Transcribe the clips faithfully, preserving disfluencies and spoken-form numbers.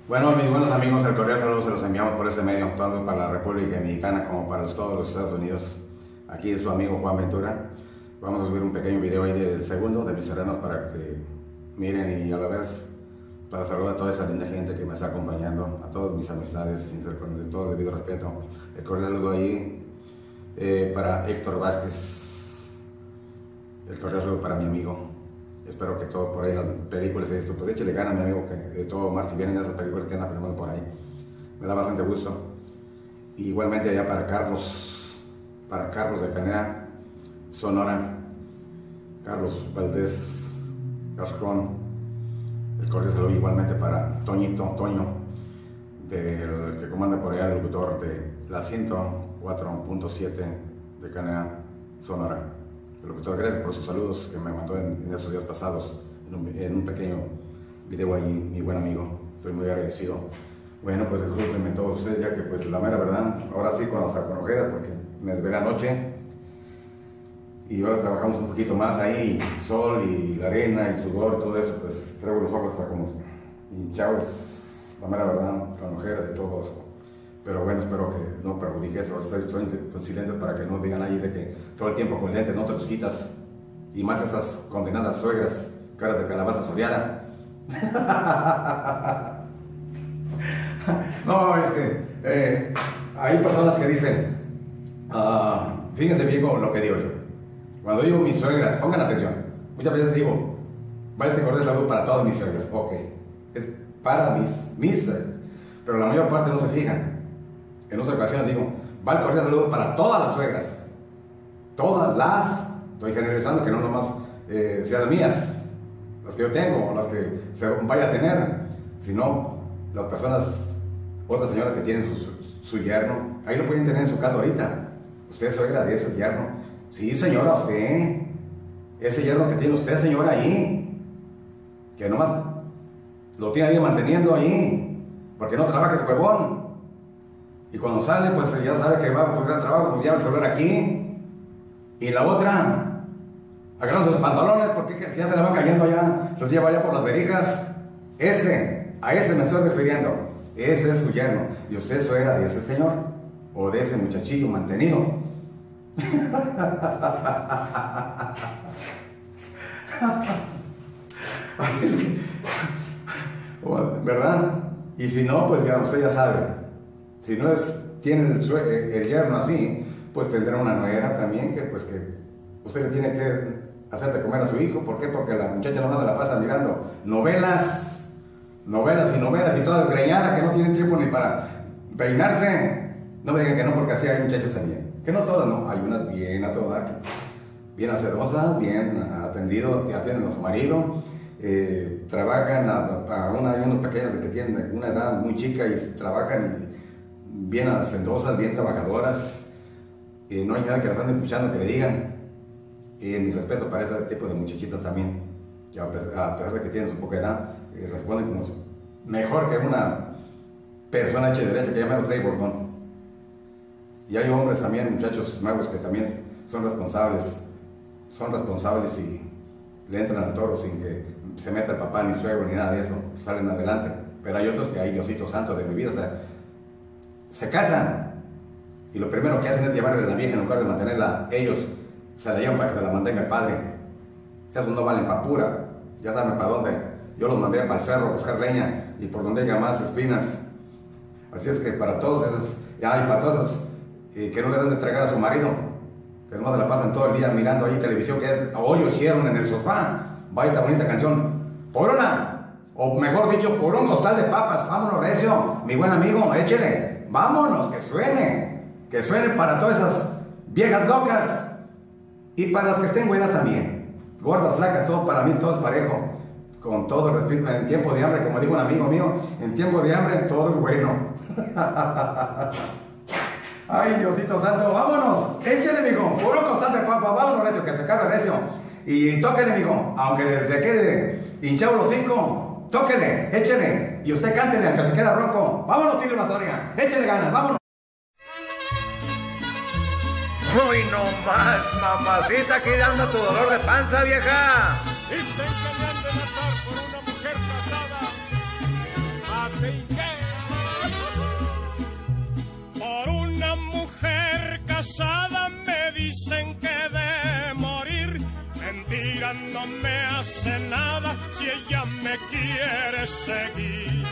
Bueno, mis buenos amigos, el cordial saludo se los enviamos por este medio, tanto para la República Mexicana como para todos los Estados Unidos. Aquí es su amigo Juan Ventura. Vamos a subir un pequeño video ahí del segundo de mis terrenos para que miren y a la vez para saludar a toda esa linda gente que me está acompañando, a todas mis amistades, con todo el debido respeto. El cordial saludo ahí eh, para Héctor Vázquez, el cordial saludo para mi amigo. Espero que todo por ahí, las películas y esto, pues échale gana a mi amigo, que de todo mar, si vienen esas películas que andan filmando por ahí. Me da bastante gusto. Y igualmente allá para Carlos, para Carlos de Canea, Sonora, Carlos Valdés, Gascón, el cordial saludo igualmente para Toñito, Toño, del que comanda por allá el locutor de la ciento cuatro punto siete de Canea, Sonora. Locutor, gracias por sus saludos que me mandó en, en estos días pasados, en un, en un pequeño video ahí, mi buen amigo. Estoy muy agradecido. Bueno, pues disculpenme todos ustedes, ya que pues la mera verdad, ahora sí con las con ojeras, porque me desvelé anoche y ahora trabajamos un poquito más ahí, sol y la arena y sudor, todo eso, pues traigo los ojos hasta como hinchados, la mera verdad, con ojeras y todo eso. Pero bueno, espero que no perjudique eso. Estoy, soy con silentes para que no digan ahí de que todo el tiempo con lentes no te los quitas. Y más esas condenadas suegras, caras de calabaza soleada. No, es que eh, hay personas que dicen, uh, fíjense bien con lo que digo yo. Cuando digo mis suegras, pongan atención. Muchas veces digo, va este cordial saludo para todas mis suegras. Ok, es para mis, mis suegras. Pero la mayor parte no se fijan. En otras ocasiones digo, va el cordial saludo para todas las suegras. Todas las, estoy generalizando que no nomás eh, sean las mías, las que yo tengo, o las que se vaya a tener, sino las personas, otras señoras que tienen su, su, su yerno, ahí lo pueden tener en su casa ahorita. Usted es suegra de ese yerno. Sí, señora, usted. Ese yerno que tiene usted, señora, ahí. Que nomás lo tiene ahí manteniendo ahí, porque no trabaja ese huevón. Y cuando sale, pues ya sabe que va a poder al trabajo, pues lleva el celular aquí. Y la otra, agarrándose los pantalones, porque si ya se le van cayendo allá, los lleva allá por las verijas. Ese, a ese me estoy refiriendo. Ese es su yerno. Y usted es suegra de ese señor, o de ese muchachillo mantenido. Así es que, ¿verdad? Y si no, pues ya usted ya sabe. Si no es, tiene el, el yerno así, pues tendrá una nuera también que pues que usted le tiene que hacer de comer a su hijo. ¿Por qué? Porque la muchacha nomás se la pasa mirando novelas, novelas y novelas y toda desgreñada, que no tienen tiempo ni para peinarse. No me digan que no, porque así hay muchachas también. Que no todas, no, hay unas bien a todas, bien hacedosas, bien atendido, atienden a su marido. Eh, trabajan a, a una, hay unos pequeños que tienen una edad muy chica y trabajan y bien hacendosas, bien trabajadoras. Eh, no hay nada que las anden escuchando que le digan. Eh, mi respeto para ese tipo de muchachitas también, que a pesar, a pesar de que tienen su poca edad, eh, responden como su, mejor que una persona hecha de derecha que ya me lo trae bordón. Y hay hombres también, muchachos nuevos que también son responsables, son responsables y le entran al toro sin que se meta el papá ni el suegro ni nada de eso, salen adelante. Pero hay otros que hay Diosito santo de mi vida, o sea, se casan y lo primero que hacen es llevarle a la vieja en lugar de mantenerla ellos, se la llevan para que se la mantenga el padre. Esos no valen pa' pura, ya saben para dónde. Yo los mandé para el cerro a buscar leña y por donde haya más espinas. Así es que para todos esos, ya, y para todos esos eh, que no le dan de tragar a su marido, que nomás se la pasan todo el día mirando ahí televisión, que es, hoy hicieron en el sofá, va esta bonita canción, por una, o mejor dicho, por un costal de papas. Vámonos, recio, mi buen amigo, échele, vámonos, que suene, que suene para todas esas viejas locas y para las que estén buenas también, gordas, flacas, todo para mí, todo es parejo, con todo respeto. En tiempo de hambre, como dijo un amigo mío, en tiempo de hambre todo es bueno. Ay, Diosito santo, vámonos, échele, mijo, por un costal de papas, vámonos, recio, que se acabe, recio. Y tóquele, mijo, aunque le, le quede hinchado los cinco, tóquele, échele, y usted cántele, aunque se quede ronco. Vámonos, Tilio Mastoria, échele ganas, vámonos. Hoy no más, mamacita, aquí dando tu dolor de panza, vieja. Dicen que me han de matar por una mujer casada. así. Por una mujer casada me dicen que de morir. Mentira, no me hace nada si ella me quiere seguir.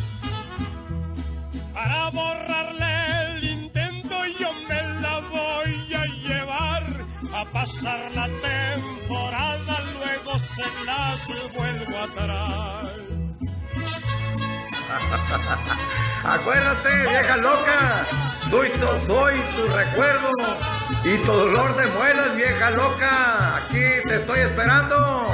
Para borrarle el intento yo me la voy a llevar a pasar la temporada, luego se las vuelvo a traer. Acuérdate, vieja loca, soy tu, soy tu recuerdo y tu dolor de muelas, vieja loca. Aquí te estoy esperando.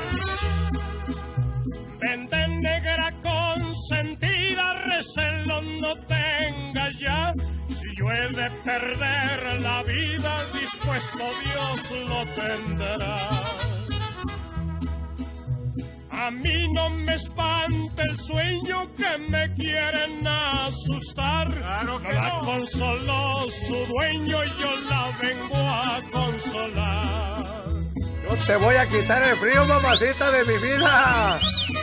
Vente negra consentida, recelo no tenga ya. Si yo he de perder la vida, dispuesto Dios lo tendrá. A mí no me espanta el sueño que me quieren asustar. Claro que no la no. Consoló su dueño, yo la vengo a consolar. Yo te voy a quitar el frío, mamacita de mi vida.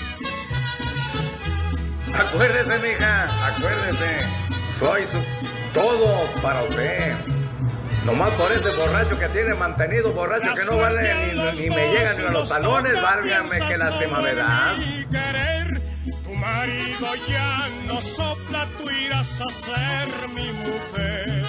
Acuérdese, mija, acuérdese. Soy su todo para usted. Nomás por ese borracho que tiene mantenido, borracho que no vale ni, ni me llegan ni a los talones, válgame que lástima me da. Tu marido ya no sopla, tú irás a ser mi mujer.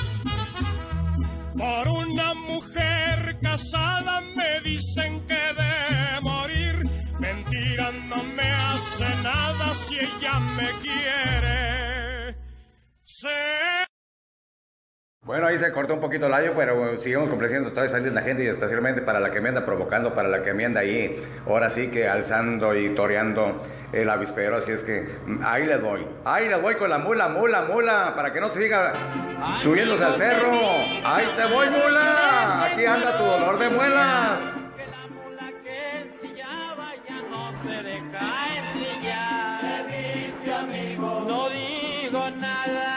Por una mujer casada me dicen que de morir. Mentira, no me hace nada si ella me quiere. Se... Bueno, ahí se cortó un poquito el audio, pero seguimos complaciendo toda esa linda gente y especialmente para la que me anda provocando, para la que me anda ahí, ahora sí que alzando y toreando el avispero, así es que ahí les voy, ahí les voy con la mula, mula, mula, para que no te siga subiéndose al cerro, ahí te voy mula, aquí anda tu dolor de muelas. Que la mula que chillaba ya no se deja ensillar. Te dice amigo, no digo nada.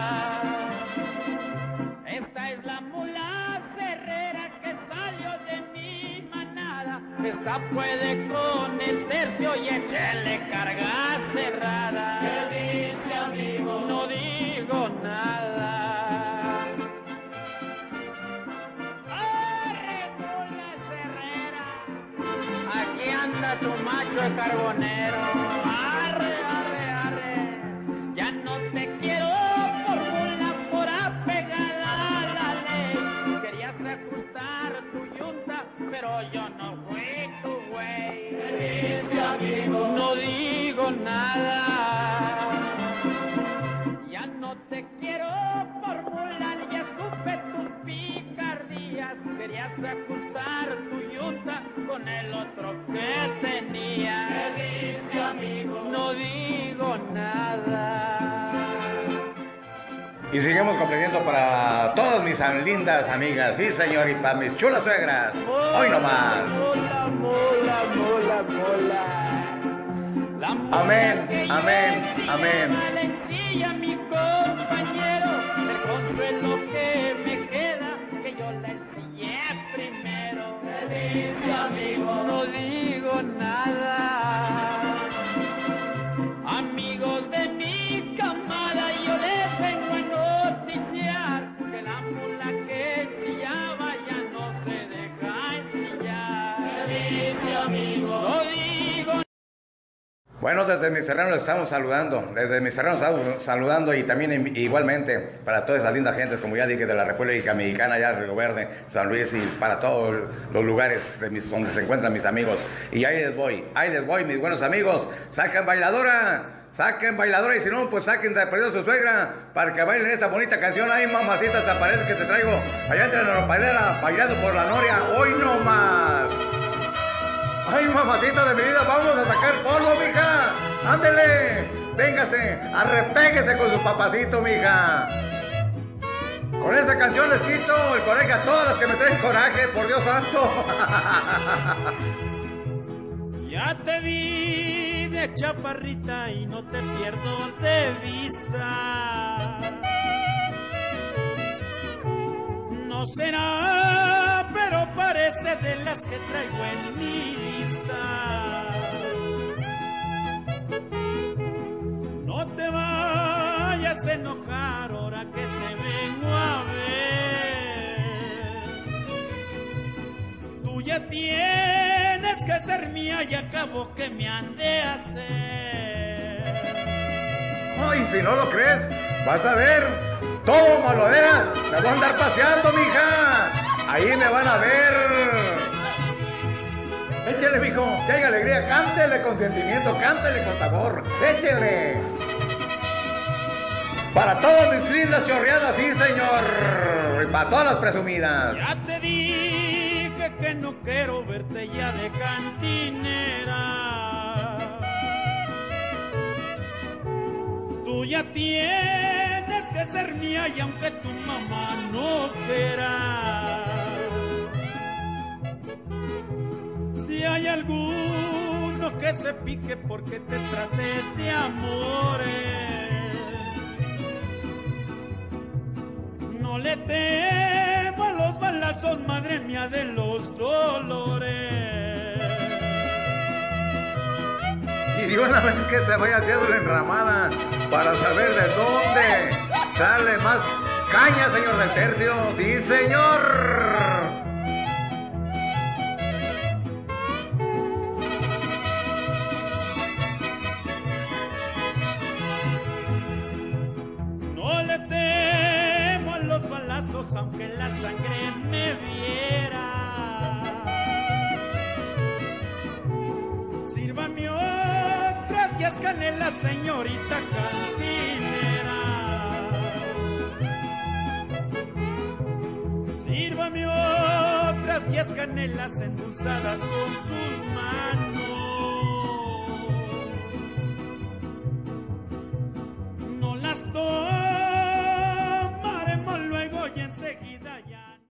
Esta es la mula cerrera que salió de mi manada. Esta puede con el tercio y echarle carga cerrada. ¿Qué dice amigo? No digo nada. ¡Arre, mula cerrera! Aquí anda tu macho el carbonero. ¡Arre, arre, arre! Ya no te quiero por mula, por apegada a la ley. Querías reclutar tu yunta, pero yo no fui tu güey. ¿Qué dice amigo? No digo nada. Ya no te quiero por mula, ya supe tus picardías. Querías reclutar tu yunta con el otro que tenía. ¿Qué dice amigo? No digo nada. Y seguimos complaciendo para todas mis lindas amigas, sí señor, y para mis chulas suegras, hoy nomás. Mola, mola, mola, mola. La mola Amén, que amén, lleva amén. valentía, mi compañero, el consuelo que me queda, que yo la enseñé primero. ¿Qué dice amigo? No digo nada. Amigos de mi camada, yo les vengo a noticiar que la mula que chillaba ya no se deja ensillar. ¿Qué dice amigo? No digo. Bueno, desde mis terrenos les estamos saludando, desde mis terrenos estamos saludando y también igualmente para toda esa linda gente, como ya dije, de la República Mexicana, allá Río Verde, San Luis y para todos los lugares de mis, donde se encuentran mis amigos. Y ahí les voy, ahí les voy, mis buenos amigos, saquen bailadora. Saquen bailadora y si no, pues saquen de perdido a su suegra para que bailen esta bonita canción. Ay, mamacita, te aparece que te traigo allá entre la nopalera, bailando por la noria, hoy no más. Ay, mamacita de mi vida, vamos a sacar polvo, mija. Ándele, véngase, arrepéguese con su papacito, mija. Con esta canción les quito el coraje a todas las que me traen coraje, por Dios santo. Ya te vi de chaparrita y no te pierdo de vista. No será, pero parece de las que traigo en mi lista. tienes que ser mía y acabo que me han de hacer. Ay, si no lo crees, vas a ver. Todo maloderas, me voy a andar paseando, mija. Ahí me van a ver. Échele, mijo, que haya alegría, cántele con sentimiento, cántele con sabor, échele. Para todas mis lindas chorreadas, sí, señor. Y para todas las presumidas. Ya te dije que no quiero verte ya de cantinera. Tú ya tienes que ser mía y aunque tu mamá no quiera. Si hay alguno que se pique porque te trate de amores, no le temo a los balazos, madre mía de los dolores. Y de una vez que se vaya haciendo la enramada para saber de dónde sale más caña, señor del tercio. ¡Sí, señor! No le temo a los balazos aunque la sangre me viera. Sírvame otras diez canelas, señorita cantinera. Sírvame otras diez canelas endulzadas con sus manos.